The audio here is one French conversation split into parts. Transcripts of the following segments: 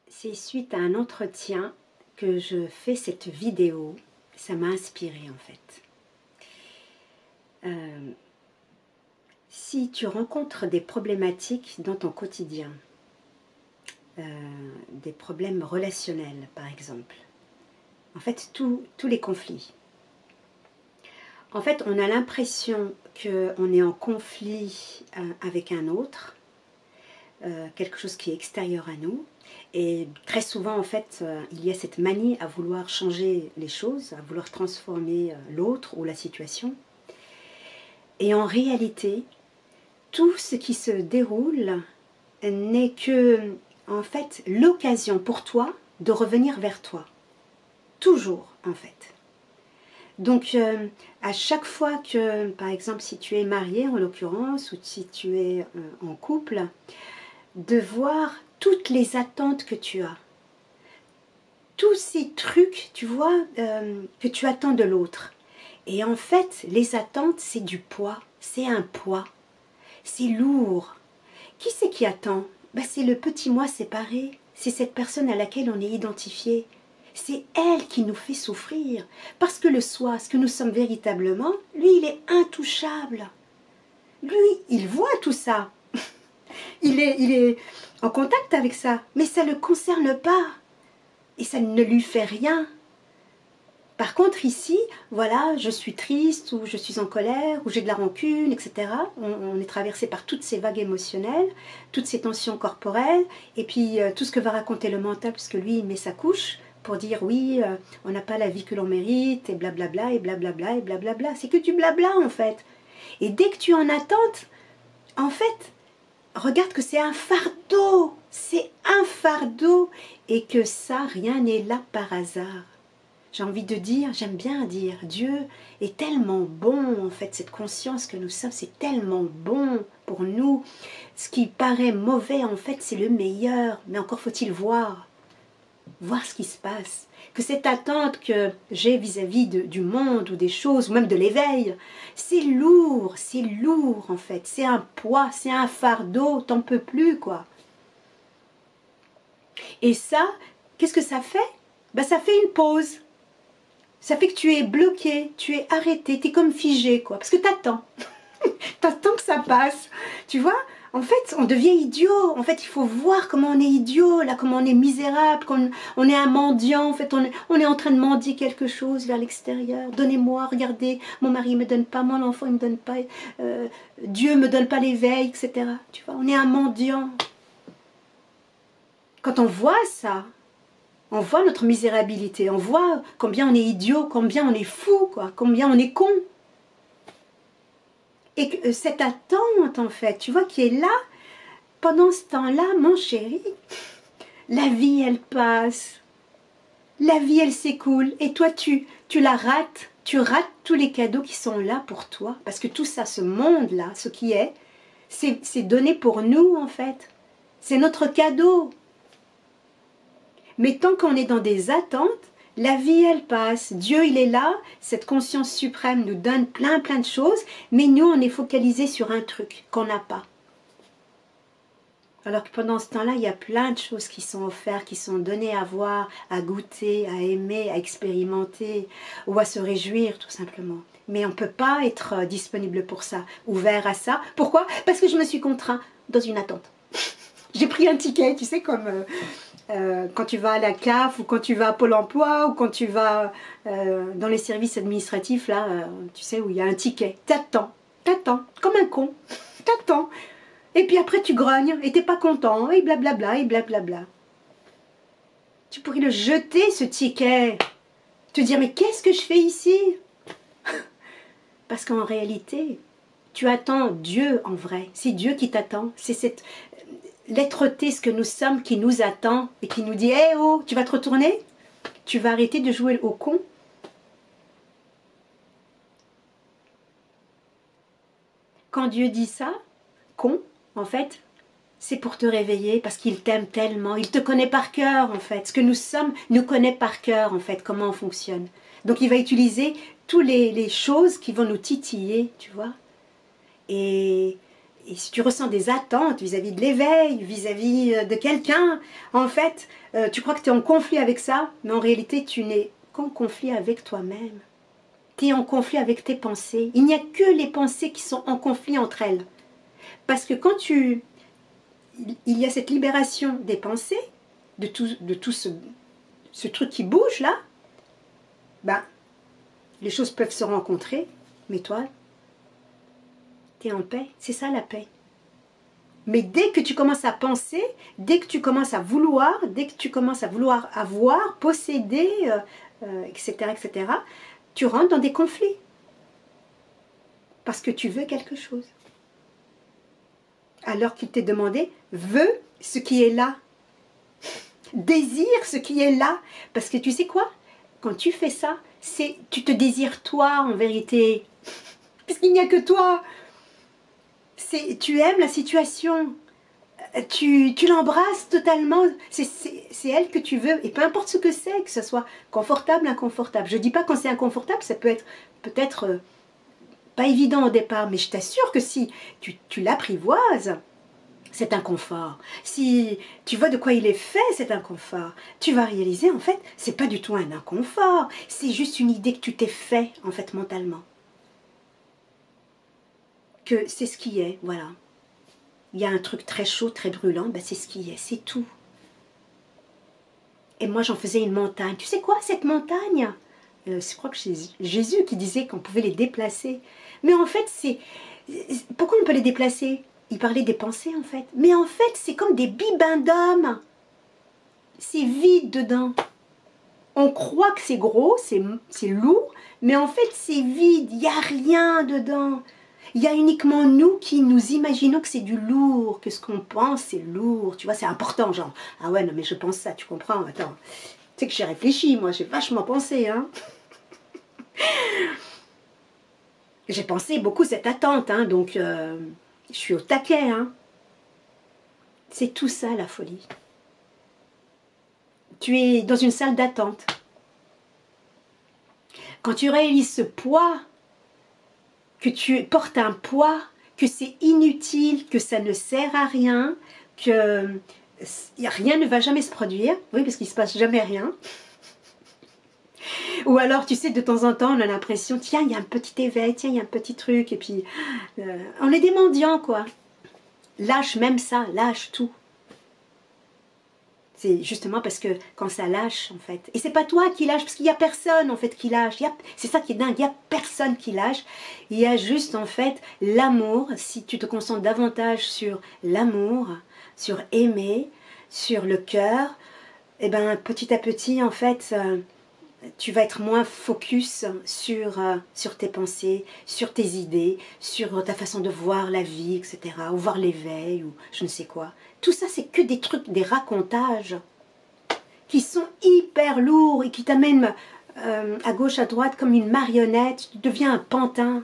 C'est suite à un entretien que je fais cette vidéo. Ça m'a inspirée en fait. Si tu rencontres des problématiques dans ton quotidien, des problèmes relationnels par exemple, en fait tous les conflits, en fait on a l'impression qu'on est en conflit avec un autre, quelque chose qui est extérieur à nous. Et très souvent, en fait, il y a cette manie à vouloir changer les choses, à vouloir transformer l'autre ou la situation. Et en réalité, tout ce qui se déroule n'est que, en fait, l'occasion pour toi de revenir vers toi. Toujours, en fait. Donc, à chaque fois que, par exemple, si tu es marié, en l'occurrence, ou si tu es en couple, de voir toutes les attentes que tu as. Tous ces trucs, tu vois, que tu attends de l'autre. Et en fait, les attentes, c'est du poids. C'est un poids. C'est lourd. Qui c'est qui attend? Ben, c'est le petit moi séparé. C'est cette personne à laquelle on est identifié. C'est elle qui nous fait souffrir. Parce que le soi, ce que nous sommes véritablement, lui, il est intouchable. Lui, il voit tout ça. Il est en contact avec ça. Mais ça ne le concerne pas. Et ça ne lui fait rien. Par contre ici, voilà, je suis triste, ou je suis en colère, ou j'ai de la rancune, etc. On est traversé par toutes ces vagues émotionnelles, toutes ces tensions corporelles, et puis tout ce que va raconter le mental, puisque lui, il met sa couche pour dire oui, on n'a pas la vie que l'on mérite, et blablabla, et blablabla, et blablabla. C'est que du blabla en fait. Et dès que tu es en attente, en fait, regarde que c'est un fardeau. C'est un fardeau. Et que ça, rien n'est là par hasard. J'ai envie de dire, j'aime bien dire, Dieu est tellement bon, en fait, cette conscience que nous sommes, c'est tellement bon pour nous. Ce qui paraît mauvais, en fait, c'est le meilleur. Mais encore faut-il voir ce qui se passe. Que cette attente que j'ai vis-à-vis du monde ou des choses, ou même de l'éveil, c'est lourd, en fait. C'est un poids, c'est un fardeau, t'en peux plus, quoi. Et ça, qu'est-ce que ça fait? Ben, ça fait une pause. Ça fait que tu es bloqué, tu es arrêté, tu es comme figé, quoi. Parce que t'attends. T'attends que ça passe. Tu vois? En fait, on devient idiot. En fait, il faut voir comment on est idiot, là, comment on est misérable, on est un mendiant. En fait, on est en train de mendier quelque chose vers l'extérieur. Donnez-moi, regardez, mon mari ne me donne pas, mon enfant ne me donne pas, Dieu ne me donne pas l'éveil, etc. Tu vois? On est un mendiant. Quand on voit ça, on voit notre misérabilité, on voit combien on est idiot, combien on est fou, quoi, combien on est con. Et que cette attente, en fait, tu vois, qui est là, pendant ce temps-là, mon chéri, la vie, elle passe. La vie, elle s'écoule. Et toi, tu la rates. Tu rates tous les cadeaux qui sont là pour toi. Parce que tout ça, ce monde-là, ce qui est, c'est donné pour nous, en fait. C'est notre cadeau. Mais tant qu'on est dans des attentes, la vie, elle passe. Dieu, il est là. Cette conscience suprême nous donne plein de choses. Mais nous, on est focalisé sur un truc qu'on n'a pas. Alors que pendant ce temps-là, il y a plein de choses qui sont offertes, qui sont données à voir, à goûter, à aimer, à expérimenter, ou à se réjouir, tout simplement. Mais on ne peut pas être disponible pour ça, ouvert à ça. Pourquoi? Parce que je me suis contraint dans une attente. J'ai pris un ticket, tu sais, comme... quand tu vas à la CAF ou quand tu vas à Pôle emploi ou quand tu vas dans les services administratifs, là, tu sais, où il y a un ticket. T'attends, comme un con, t'attends. Et puis après tu grognes et t'es pas content, et blablabla, et blablabla. Tu pourrais le jeter, ce ticket. Te dire, mais qu'est-ce que je fais ici? Parce qu'en réalité, tu attends Dieu en vrai. C'est Dieu qui t'attend. C'est cette... l'être-té, ce que nous sommes, qui nous attend et qui nous dit « Hé oh, tu vas te retourner? Tu vas arrêter de jouer au con ?» Quand Dieu dit ça, con, en fait, c'est pour te réveiller parce qu'il t'aime tellement. Il te connaît par cœur, en fait. Ce que nous sommes nous connaît par cœur, en fait, comment on fonctionne. Donc il va utiliser toutes les choses qui vont nous titiller, tu vois. Et Et si tu ressens des attentes vis-à-vis de l'éveil, vis-à-vis de quelqu'un, en fait, tu crois que tu es en conflit avec ça, mais en réalité, tu n'es qu'en conflit avec toi-même. Tu es en conflit avec tes pensées. Il n'y a que les pensées qui sont en conflit entre elles. Parce que quand il y a cette libération des pensées, de tout ce truc qui bouge là, ben, les choses peuvent se rencontrer, mais toi, tu es en paix. C'est ça la paix. Mais dès que tu commences à penser, dès que tu commences à vouloir, dès que tu commences à vouloir avoir, posséder, etc., etc., tu rentres dans des conflits. Parce que tu veux quelque chose. Alors qu'il t'est demandé, veux ce qui est là. Désire ce qui est là. Parce que tu sais quoi? Quand tu fais ça, tu te désires toi en vérité. Puisqu'il n'y a que toi. Tu aimes la situation. Tu l'embrasses totalement. C'est elle que tu veux. Et peu importe ce que c'est, que ce soit confortable, inconfortable. Je ne dis pas quand c'est inconfortable, ça peut être peut-être pas évident au départ. Mais je t'assure que si tu l'apprivoises, cet inconfort, si tu vois de quoi il est fait cet inconfort, tu vas réaliser en fait, c'est pas du tout un inconfort, c'est juste une idée que tu t'es fait en fait mentalement. Que c'est ce qui est, voilà. Il y a un truc très chaud, très brûlant, ben c'est ce qui est, c'est tout. Et moi j'en faisais une montagne. Tu sais quoi, cette montagne, je crois que c'est Jésus qui disait qu'on pouvait les déplacer. Mais en fait, pourquoi on peut les déplacer? Il parlait des pensées en fait. Mais en fait, c'est comme des bibendums. C'est vide dedans. On croit que c'est gros, c'est lourd, mais en fait c'est vide, il n'y a rien dedans. Il y a uniquement nous qui nous imaginons que c'est du lourd, que ce qu'on pense c'est lourd, tu vois, c'est important, genre, ah ouais, non mais je pense ça, tu comprends, attends, tu sais que j'ai réfléchi, moi, j'ai vachement pensé, hein. J'ai pensé beaucoup cette attente, hein, donc je suis au taquet, hein. C'est tout ça la folie. Tu es dans une salle d'attente. Quand tu réalises ce poids, que tu portes un poids, que c'est inutile, que ça ne sert à rien, que rien ne va jamais se produire, oui, parce qu'il ne se passe jamais rien. Ou alors, tu sais, de temps en temps, on a l'impression, tiens, il y a un petit éveil, tiens, il y a un petit truc, et puis, on est des mendiants, quoi. Lâche même ça, lâche tout. C'est justement parce que quand ça lâche, en fait, et c'est pas toi qui lâche, parce qu'il n'y a personne, en fait, qui lâche. C'est ça qui est dingue, il n'y a personne qui lâche. Il y a juste, en fait, l'amour. Si tu te concentres davantage sur l'amour, sur aimer, sur le cœur, et ben petit à petit, en fait, tu vas être moins focus sur tes pensées, sur tes idées, sur ta façon de voir la vie, etc., ou voir l'éveil, ou je ne sais quoi. Tout ça, c'est que des trucs, des racontages qui sont hyper lourds et qui t'amènent à gauche, à droite comme une marionnette. Tu deviens un pantin.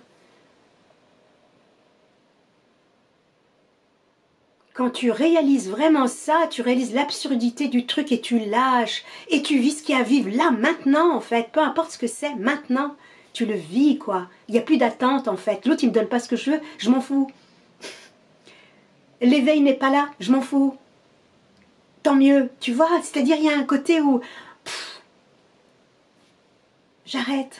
Quand tu réalises vraiment ça, tu réalises l'absurdité du truc et tu lâches. Et tu vis ce qu'il y a à vivre là, maintenant, en fait. Peu importe ce que c'est, maintenant. Tu le vis, quoi. Il n'y a plus d'attente, en fait. L'autre, il ne me donne pas ce que je veux, je m'en fous. L'éveil n'est pas là, je m'en fous. Tant mieux, tu vois. C'est-à-dire, il y a un côté où... j'arrête.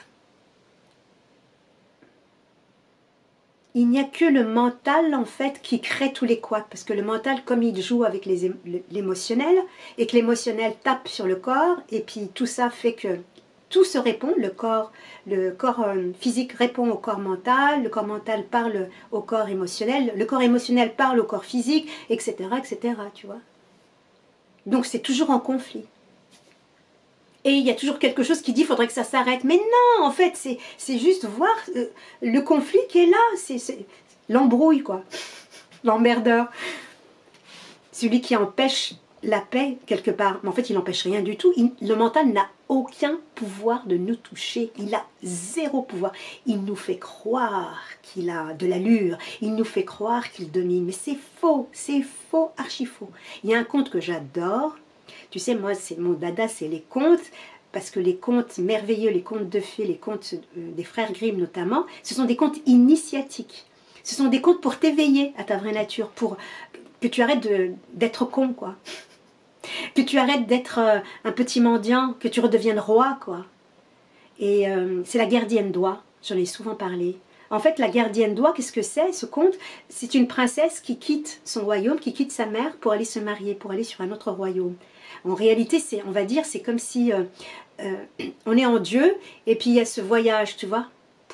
Il n'y a que le mental, en fait, qui crée tous les couacs. Parce que le mental, comme il joue avec l'émotionnel, et que l'émotionnel tape sur le corps, et puis tout ça fait que tout se répond. Le corps physique répond au corps mental, le corps mental parle au corps émotionnel, le corps émotionnel parle au corps physique, etc., etc., tu vois. Donc c'est toujours en conflit. Et il y a toujours quelque chose qui dit qu'il faudrait que ça s'arrête. Mais non, en fait, c'est juste voir le conflit qui est là. C'est l'embrouille, quoi. L'emmerdeur. Celui qui empêche la paix, quelque part. Mais en fait, il n'empêche rien du tout. Le mental n'a aucun pouvoir de nous toucher. Il a zéro pouvoir. Il nous fait croire qu'il a de l'allure. Il nous fait croire qu'il domine. Mais c'est faux, archi faux. Il y a un conte que j'adore. Tu sais, moi, mon dada, c'est les contes, parce que les contes merveilleux, les contes de fées, les contes des frères Grimm notamment, ce sont des contes initiatiques. Ce sont des contes pour t'éveiller à ta vraie nature, pour que tu arrêtes d'être con, quoi. Que tu arrêtes d'être un petit mendiant, que tu redeviennes roi, quoi. Et c'est la gardienne d'oie, j'en ai souvent parlé. En fait, la gardienne d'oie, qu'est-ce que c'est, ce conte? C'est une princesse qui quitte son royaume, qui quitte sa mère pour aller se marier, pour aller sur un autre royaume. En réalité, on va dire, c'est comme si on est en Dieu, et puis il y a ce voyage, tu vois,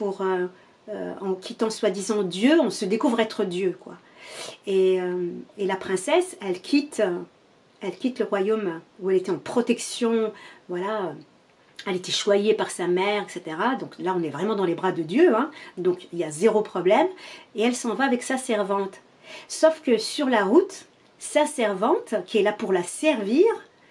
en quittant soi-disant Dieu, on se découvre être Dieu, quoi. Et la princesse, elle quitte le royaume où elle était en protection, voilà. Elle était choyée par sa mère, etc. Donc là, on est vraiment dans les bras de Dieu, hein. Donc il y a zéro problème. Et elle s'en va avec sa servante. Sauf que sur la route, sa servante, qui est là pour la servir,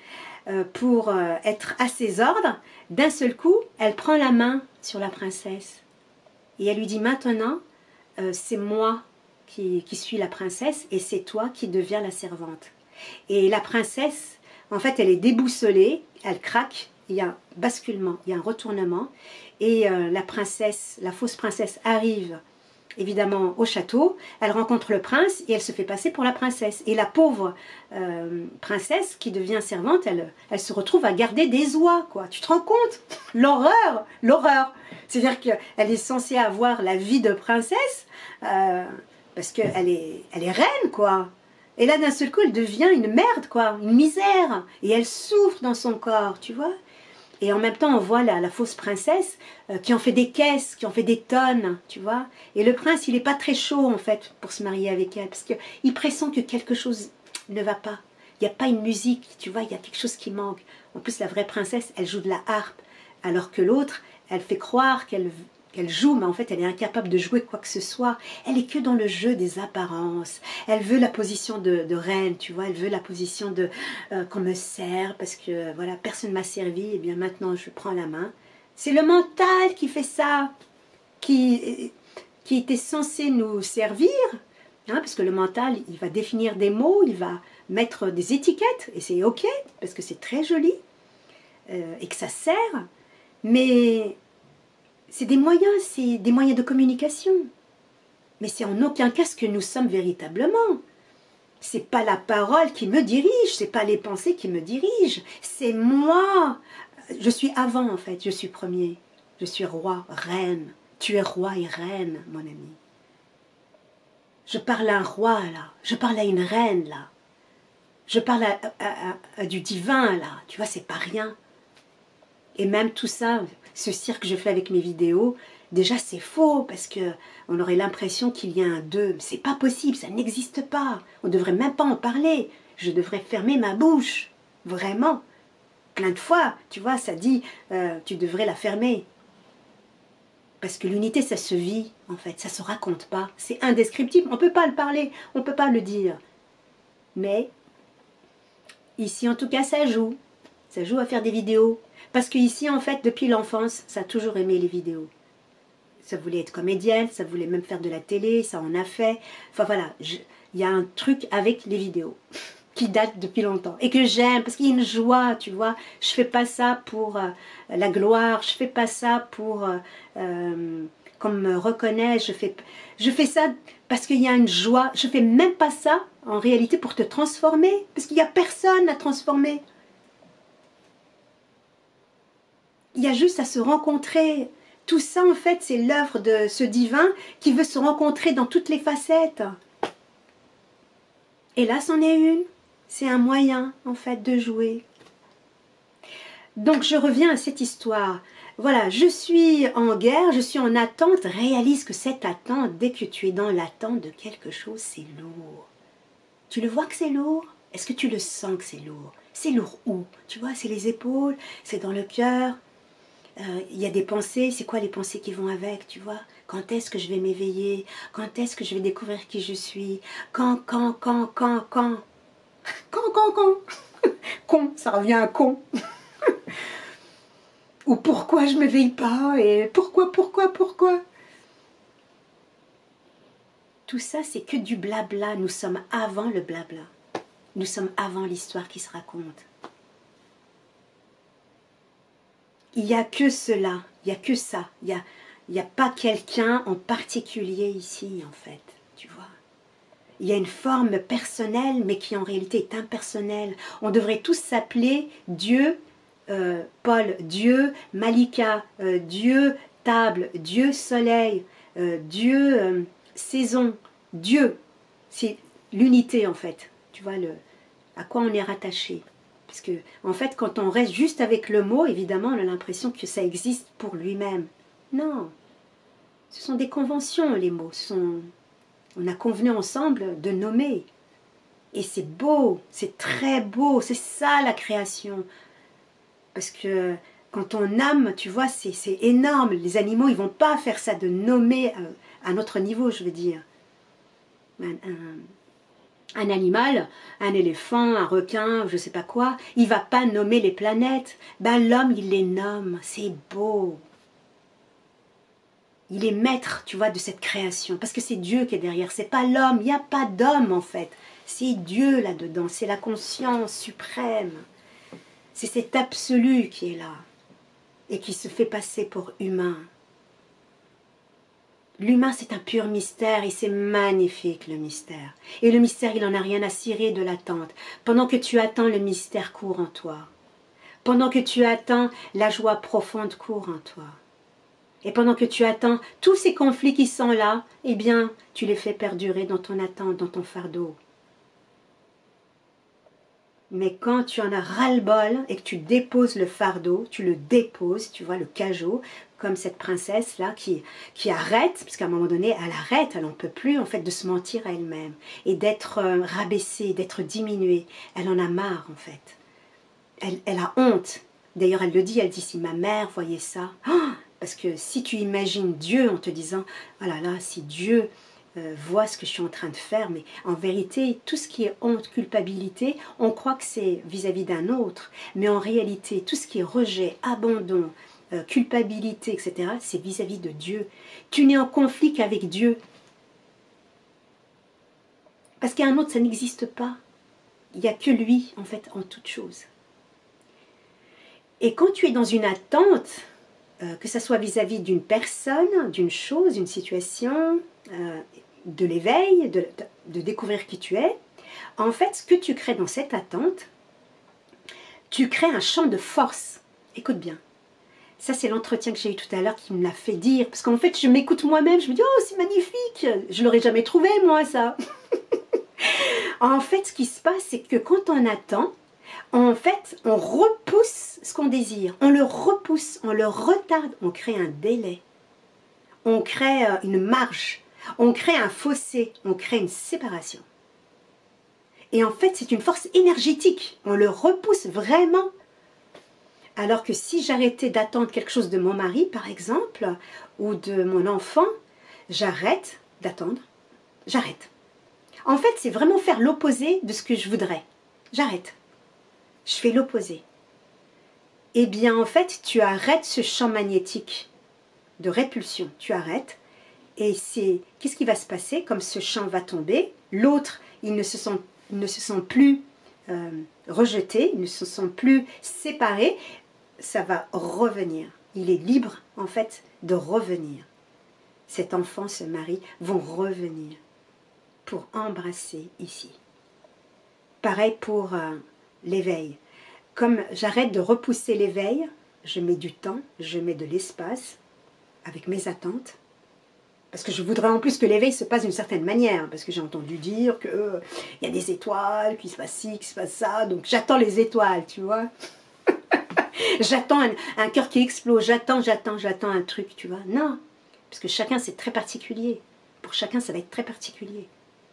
pour être à ses ordres, d'un seul coup, elle prend la main sur la princesse. Et elle lui dit, maintenant, c'est moi qui suis la princesse et c'est toi qui deviens la servante. Et la princesse, en fait, elle est déboussolée, elle craque, il y a un basculement, il y a un retournement, et la princesse, la fausse princesse arrive évidemment au château, elle rencontre le prince et elle se fait passer pour la princesse. Et la pauvre princesse qui devient servante, elle se retrouve à garder des oies, quoi. Tu te rends compte? L'horreur, l'horreur. C'est-à-dire qu'elle est censée avoir la vie de princesse parce qu'elle est reine, quoi. Et là, d'un seul coup, elle devient une merde, quoi, une misère. Et elle souffre dans son corps, tu vois. Et en même temps, on voit la fausse princesse qui en fait des caisses, qui en fait des tonnes, tu vois. Et le prince, il n'est pas très chaud, en fait, pour se marier avec elle. Parce qu'il pressent que quelque chose ne va pas. Il n'y a pas une musique, tu vois, il y a quelque chose qui manque. En plus, la vraie princesse, elle joue de la harpe. Alors que l'autre, elle fait croire qu'elle joue, mais en fait, elle est incapable de jouer quoi que ce soit. Elle est que dans le jeu des apparences. Elle veut la position de reine, tu vois. Elle veut la position de qu'on me sert parce que voilà, personne m'a servi. Et bien maintenant, je prends la main. C'est le mental qui fait ça, qui était censé nous servir, hein, parce que le mental, il va définir des mots, il va mettre des étiquettes, et c'est ok parce que c'est très joli et que ça sert. Mais c'est des moyens de communication. Mais c'est en aucun cas ce que nous sommes véritablement. C'est pas la parole qui me dirige, c'est pas les pensées qui me dirigent. C'est moi. Je suis avant en fait, je suis premier. Je suis roi, reine. Tu es roi et reine, mon ami. Je parle à un roi là, je parle à une reine là. Je parle à du divin là. Tu vois, c'est pas rien. Et même tout ça, ce cirque que je fais avec mes vidéos, déjà c'est faux parce que on aurait l'impression qu'il y a un deux. C'est pas possible, ça n'existe pas. On devrait même pas en parler. Je devrais fermer ma bouche, vraiment. Plein de fois, tu vois, ça dit, tu devrais la fermer. Parce que l'unité, ça se vit, en fait, ça se raconte pas. C'est indescriptible, on peut pas le parler, on peut pas le dire. Mais ici, en tout cas, ça joue. Ça joue à faire des vidéos. Parce qu'ici, en fait, depuis l'enfance, ça a toujours aimé les vidéos. Ça voulait être comédienne, ça voulait même faire de la télé, ça en a fait. Enfin voilà, il y a un truc avec les vidéos qui date depuis longtemps et que j'aime parce qu'il y a une joie, tu vois. Je fais pas ça pour la gloire, je fais pas ça pour qu'on me reconnaisse. Je fais ça parce qu'il y a une joie. Je fais même pas ça en réalité pour te transformer parce qu'il y a personne à transformer. Il y a juste à se rencontrer. Tout ça, en fait, c'est l'œuvre de ce divin qui veut se rencontrer dans toutes les facettes. Et là, c'en est une. C'est un moyen, en fait, de jouer. Donc, je reviens à cette histoire. Voilà, je suis en guerre, je suis en attente. Réalise que cette attente, dès que tu es dans l'attente de quelque chose, c'est lourd. Tu le vois que c'est lourd? Est-ce que tu le sens que c'est lourd? C'est lourd où? Tu vois, c'est les épaules, c'est dans le cœur. Il y a des pensées, c'est quoi les pensées qui vont avec, tu vois? Quand est-ce que je vais m'éveiller? Quand est-ce que je vais découvrir qui je suis? Quand? Con, ça revient à con. Ou pourquoi je ne m'éveille pas? Et pourquoi? Tout ça, c'est que du blabla. Nous sommes avant le blabla. Nous sommes avant l'histoire qui se raconte. Il n'y a que cela, il n'y a que ça. Il n'y a pas quelqu'un en particulier ici, en fait, tu vois. Il y a une forme personnelle, mais qui en réalité est impersonnelle. On devrait tous s'appeler Dieu, Paul, Dieu, Malika, Dieu, table, Dieu, soleil, Dieu, saison, Dieu. C'est l'unité, en fait. Tu vois, à quoi on est rattaché. Parce que, en fait, quand on reste juste avec le mot, évidemment, on a l'impression que ça existe pour lui-même. Non. Ce sont des conventions, les mots. On a convenu ensemble de nommer. Et c'est beau, c'est très beau, c'est ça la création. Parce que quand on nomme, tu vois, c'est énorme. Les animaux, ils vont pas faire ça, de nommer à notre niveau, je veux dire. Un animal, un éléphant, un requin, je sais pas quoi, il va pas nommer les planètes. Ben l'homme, il les nomme, c'est beau. Il est maître, tu vois, de cette création. Parce que c'est Dieu qui est derrière, c'est pas l'homme. Il n'y a pas d'homme, en fait. C'est Dieu là-dedans, c'est la conscience suprême. C'est cet absolu qui est là. Et qui se fait passer pour humain. L'humain, c'est un pur mystère et c'est magnifique, le mystère. Et le mystère, il n'en a rien à cirer de l'attente. Pendant que tu attends, le mystère court en toi. Pendant que tu attends, la joie profonde court en toi. Et pendant que tu attends, tous ces conflits qui sont là, eh bien, tu les fais perdurer dans ton attente, dans ton fardeau. Mais quand tu en as ras-le-bol et que tu déposes le fardeau, tu le déposes, tu vois, le cajot, comme cette princesse-là qui arrête, parce qu'à un moment donné, elle arrête, elle n'en peut plus, en fait, de se mentir à elle-même et d'être rabaissée, d'être diminuée. Elle en a marre, en fait. Elle a honte. D'ailleurs, elle le dit, elle dit, si ma mère voyait ça... Oh, parce que si tu imagines Dieu en te disant, oh là là, si Dieu voit ce que je suis en train de faire, mais en vérité, tout ce qui est honte, culpabilité, on croit que c'est vis-à-vis d'un autre, mais en réalité, tout ce qui est rejet, abandon, culpabilité, etc., c'est vis-à-vis de Dieu. Tu n'es en conflit qu'avec Dieu. Parce qu'un autre, ça n'existe pas. Il n'y a que lui, en fait, en toute chose. Et quand tu es dans une attente, que ce soit vis-à-vis d'une personne, d'une chose, d'une situation, de l'éveil, de découvrir qui tu es, en fait, ce que tu crées dans cette attente, tu crées un champ de force. Écoute bien. Ça, c'est l'entretien que j'ai eu tout à l'heure qui me l'a fait dire. Parce qu'en fait, je m'écoute moi-même, je me dis, oh, c'est magnifique, je ne l'aurais jamais trouvé, moi, ça. En fait, ce qui se passe, c'est que quand on attend, en fait, on repousse ce qu'on désire. On le repousse, on le retarde, on crée un délai. On crée une marge. On crée un fossé. On crée une séparation. Et en fait, c'est une force énergétique. On le repousse vraiment. Alors que si j'arrêtais d'attendre quelque chose de mon mari, par exemple, ou de mon enfant, j'arrête d'attendre. J'arrête. En fait, c'est vraiment faire l'opposé de ce que je voudrais. J'arrête. Je fais l'opposé. Eh bien, en fait, tu arrêtes ce champ magnétique de répulsion. Tu arrêtes. Et c'est qu'est-ce qui va se passer? Comme ce champ va tomber, l'autre, il ne se sent plus rejeté, il ne se sent plus séparé, ça va revenir. Il est libre, en fait, de revenir. Cet enfant, ce mari, vont revenir pour embrasser ici. Pareil pour l'éveil. Comme j'arrête de repousser l'éveil, je mets du temps, je mets de l'espace avec mes attentes. Parce que je voudrais en plus que l'éveil se passe d'une certaine manière. Parce que j'ai entendu dire qu'il y a des étoiles, qu'il se passe ci, qu'il se passe ça. Donc j'attends les étoiles, tu vois. J'attends un cœur qui explose. J'attends un truc, tu vois. Non. Parce que chacun, c'est très particulier. Pour chacun, ça va être très particulier.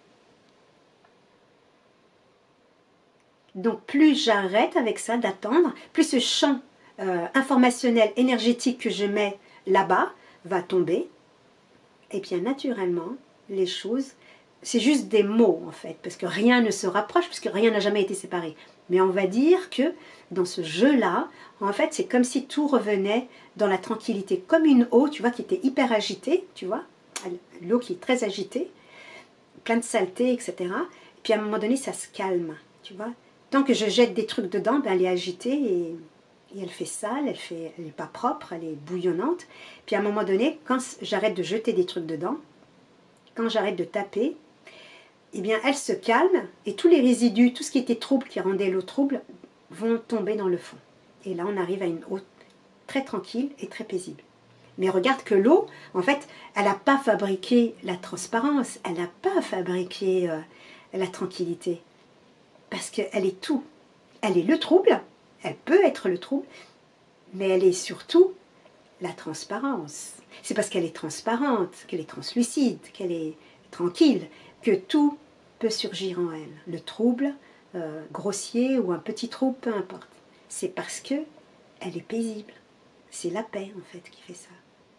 Donc plus j'arrête avec ça d'attendre, plus ce champ informationnel, énergétique que je mets là-bas va tomber. Et bien naturellement, les choses, c'est juste des mots en fait, parce que rien ne se rapproche, parce que rien n'a jamais été séparé. Mais on va dire que dans ce jeu-là, en fait, c'est comme si tout revenait dans la tranquillité, comme une eau, tu vois, qui était hyper agitée, tu vois, l'eau qui est très agitée, plein de saleté, etc. Et puis à un moment donné, ça se calme, tu vois. Tant que je jette des trucs dedans, ben, elle est agitée et elle fait sale, elle n'est pas propre, elle est bouillonnante. Puis à un moment donné, quand j'arrête de jeter des trucs dedans, quand j'arrête de taper, eh bien elle se calme et tous les résidus, tout ce qui était trouble, qui rendait l'eau trouble, vont tomber dans le fond. Et là on arrive à une eau très tranquille et très paisible. Mais regarde que l'eau, en fait, elle n'a pas fabriqué la transparence, elle n'a pas fabriqué la tranquillité. Parce qu'elle est tout. Elle est le trouble, elle peut être le trouble, mais elle est surtout la transparence. C'est parce qu'elle est transparente, qu'elle est translucide, qu'elle est tranquille, que tout peut surgir en elle. Le trouble, grossier ou un petit trouble, peu importe. C'est parce que elle est paisible. C'est la paix, en fait, qui fait ça.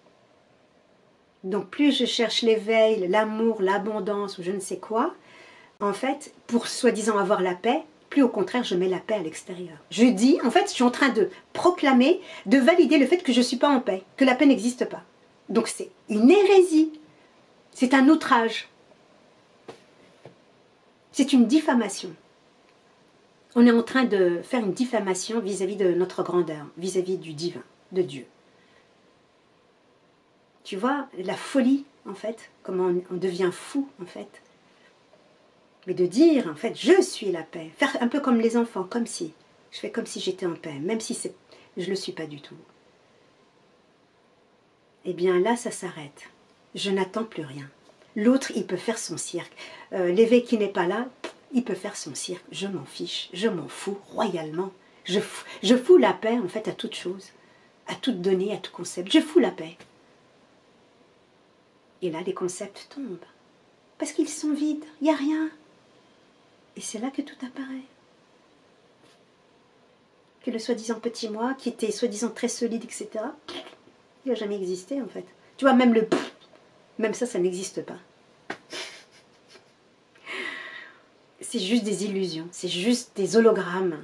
Donc plus je cherche l'éveil, l'amour, l'abondance ou je ne sais quoi, en fait, pour soi-disant avoir la paix, plus au contraire, je mets la paix à l'extérieur. Je dis, en fait, je suis en train de proclamer, de valider le fait que je ne suis pas en paix, que la paix n'existe pas. Donc c'est une hérésie, c'est un outrage, c'est une diffamation. On est en train de faire une diffamation vis-à-vis de notre grandeur, vis-à-vis du divin, de Dieu. Tu vois, la folie, en fait, comment on devient fou, en fait. Mais de dire, en fait, je suis la paix. Faire un peu comme les enfants, comme si. Je fais comme si j'étais en paix, même si je ne le suis pas du tout. Eh bien là, ça s'arrête. Je n'attends plus rien. L'autre, il peut faire son cirque. L'évêque qui n'est pas là, il peut faire son cirque. Je m'en fiche, je m'en fous royalement. Je fous la paix, en fait, à toute chose, à toute donnée, à tout concept. Je fous la paix. Et là, les concepts tombent. Parce qu'ils sont vides, il n'y a rien. Et c'est là que tout apparaît. Que le soi-disant petit moi, qui était soi-disant très solide, etc., il n'a jamais existé, en fait. Tu vois, même même ça n'existe pas. C'est juste des illusions, c'est juste des hologrammes.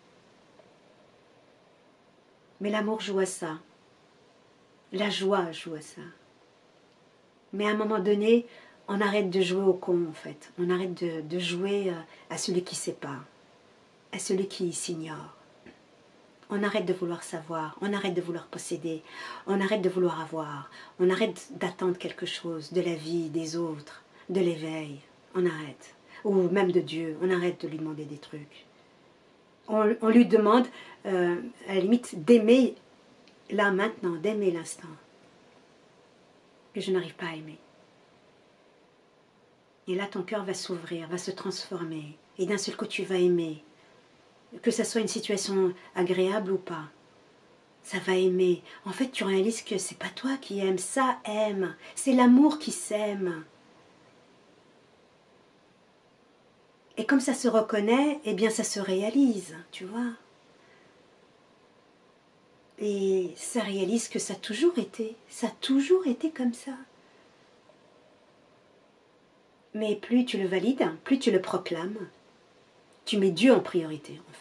Mais l'amour joue à ça. La joie joue à ça. Mais à un moment donné, on arrête de jouer au con, en fait. On arrête de jouer à celui qui ne sait pas, à celui qui s'ignore. On arrête de vouloir savoir, on arrête de vouloir posséder, on arrête de vouloir avoir, on arrête d'attendre quelque chose, de la vie, des autres, de l'éveil. On arrête. Ou même de Dieu, on arrête de lui demander des trucs. On lui demande, à la limite, d'aimer là, maintenant, d'aimer l'instant. Que je n'arrive pas à aimer. Et là, ton cœur va s'ouvrir, va se transformer. Et d'un seul coup, tu vas aimer. Que ça soit une situation agréable ou pas. Ça va aimer. En fait, tu réalises que c'est pas toi qui aimes, ça aime. C'est l'amour qui s'aime. Et comme ça se reconnaît, eh bien ça se réalise, tu vois. Et ça réalise que ça a toujours été comme ça. Mais plus tu le valides, plus tu le proclames, tu mets Dieu en priorité, en fait.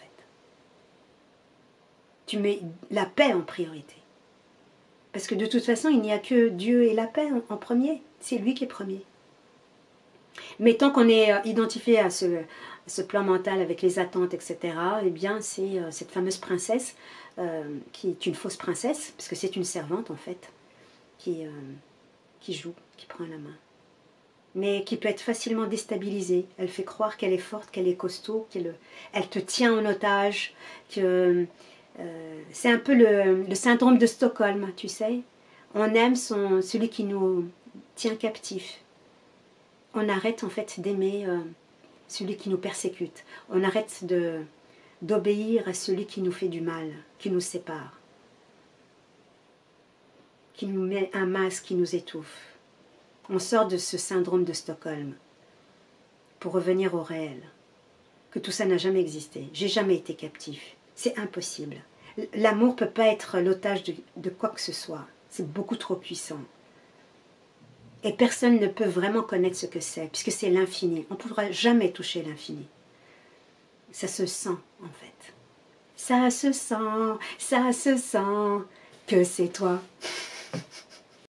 Tu mets la paix en priorité. Parce que de toute façon, il n'y a que Dieu et la paix en premier. C'est lui qui est premier. Mais tant qu'on est identifié à ce plan mental avec les attentes, etc., eh bien, c'est cette fameuse princesse, qui est une fausse princesse, parce que c'est une servante, en fait, qui joue, qui prend la main. Mais qui peut être facilement déstabilisée. Elle fait croire qu'elle est forte, qu'elle est costaud, elle te tient en otage, que c'est un peu le syndrome de Stockholm, tu sais. On aime celui qui nous tient captifs. On arrête en fait d'aimer celui qui nous persécute. On arrête d'obéir à celui qui nous fait du mal, qui nous sépare, qui nous met un masque, qui nous étouffe. On sort de ce syndrome de Stockholm pour revenir au réel. Que tout ça n'a jamais existé. J'ai jamais été captif. C'est impossible. L'amour ne peut pas être l'otage de quoi que ce soit. C'est beaucoup trop puissant. Et personne ne peut vraiment connaître ce que c'est, puisque c'est l'infini. On ne pourra jamais toucher l'infini. Ça se sent, en fait. Ça se sent que c'est toi.